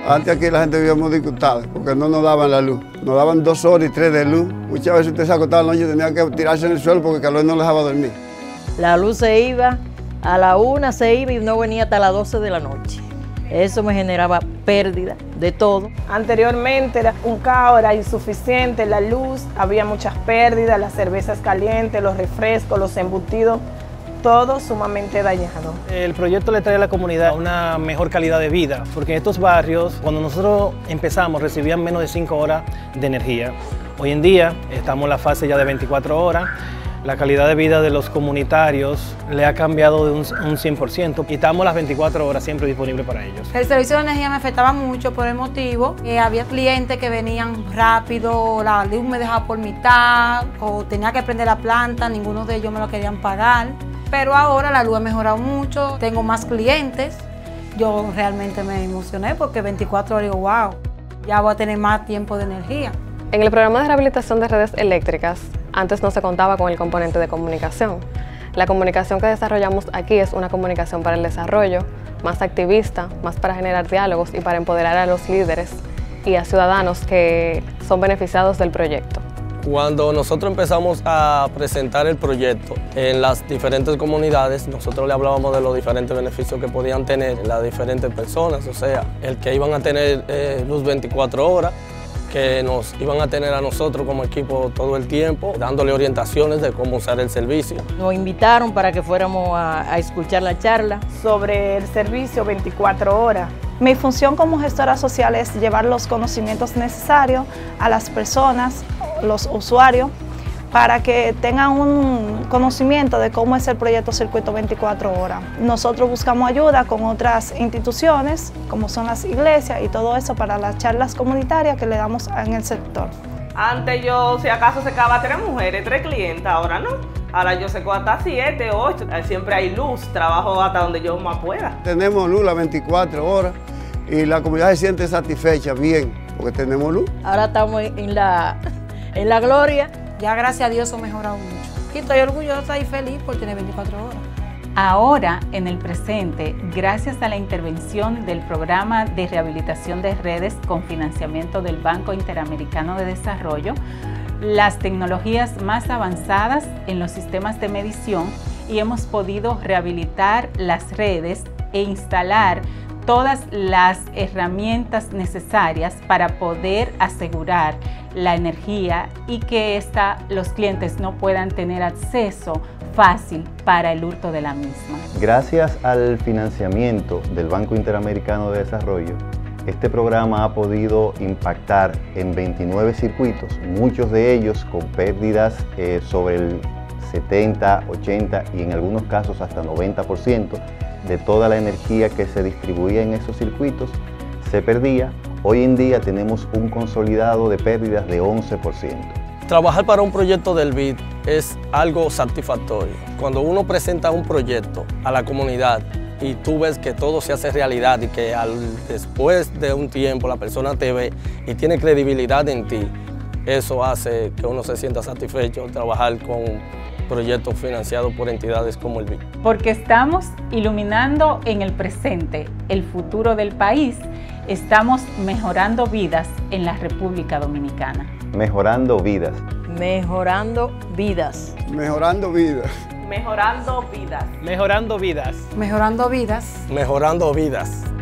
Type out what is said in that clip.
Antes aquí la gente vivía muy disgustada porque no nos daban la luz. Nos daban 2 horas y 3 de luz. Muchas veces usted se acostaba en la noche y tenía que tirarse en el suelo porque el calor no le dejaba dormir. La luz se iba, a la 1 se iba y no venía hasta las 12 de la noche. Eso me generaba pérdida de todo. Anteriormente era un caos, era insuficiente la luz, había muchas pérdidas, las cervezas calientes, los refrescos, los embutidos, todo sumamente dañado. El proyecto le trae a la comunidad una mejor calidad de vida, porque en estos barrios, cuando nosotros empezamos, recibían menos de 5 horas de energía. Hoy en día estamos en la fase ya de 24 horas. La calidad de vida de los comunitarios le ha cambiado de un 100% y estamos las 24 horas siempre disponibles para ellos. El servicio de energía me afectaba mucho por el motivo que había clientes que venían rápido, la luz me dejaba por mitad o tenía que prender la planta, ninguno de ellos me lo querían pagar. Pero ahora la luz ha mejorado mucho, tengo más clientes. Yo realmente me emocioné porque 24 horas digo, wow, ya voy a tener más tiempo de energía. En el programa de rehabilitación de redes eléctricas, antes no se contaba con el componente de comunicación. La comunicación que desarrollamos aquí es una comunicación para el desarrollo, más activista, más para generar diálogos y para empoderar a los líderes y a ciudadanos que son beneficiados del proyecto. Cuando nosotros empezamos a presentar el proyecto en las diferentes comunidades, nosotros le hablábamos de los diferentes beneficios que podían tener las diferentes personas, o sea, el que iban a tener luz 24 horas, que nos iban a tener a nosotros como equipo todo el tiempo, dándole orientaciones de cómo usar el servicio. Nos invitaron para que fuéramos a escuchar la charla. Sobre el servicio 24 horas. Mi función como gestora social es llevar los conocimientos necesarios a las personas, los usuarios, para que tengan un conocimiento de cómo es el proyecto Circuito 24 horas. Nosotros buscamos ayuda con otras instituciones, como son las iglesias y todo eso para las charlas comunitarias que le damos en el sector. Antes yo, si acaso, secaba 3 mujeres, 3 clientes, ahora no. Ahora yo seco hasta 7, 8, siempre hay luz, trabajo hasta donde yo más pueda. Tenemos luz las 24 horas y la comunidad se siente satisfecha, bien, porque tenemos luz. Ahora estamos en la gloria. Ya gracias a Dios ha mejorado mucho. Y estoy orgullosa y feliz por tener 24 horas. Ahora, en el presente, gracias a la intervención del Programa de Rehabilitación de Redes con financiamiento del Banco Interamericano de Desarrollo, las tecnologías más avanzadas en los sistemas de medición y hemos podido rehabilitar las redes e instalar todas las herramientas necesarias para poder asegurar la energía y que los clientes no puedan tener acceso fácil para el hurto de la misma. Gracias al financiamiento del Banco Interamericano de Desarrollo, este programa ha podido impactar en 29 circuitos, muchos de ellos con pérdidas sobre el 70, 80 y en algunos casos hasta 90% de toda la energía que se distribuía en esos circuitos se perdía. Hoy en día tenemos un consolidado de pérdidas de 11%. Trabajar para un proyecto del BID es algo satisfactorio. Cuando uno presenta un proyecto a la comunidad y tú ves que todo se hace realidad y que después de un tiempo la persona te ve y tiene credibilidad en ti, eso hace que uno se sienta satisfecho trabajar con proyectos financiados por entidades como el BID. Porque estamos iluminando en el presente el futuro del país, estamos mejorando vidas en la República Dominicana. Mejorando vidas. Mejorando vidas. Mejorando vidas. Mejorando vidas. Mejorando vidas. Mejorando vidas. Mejorando vidas.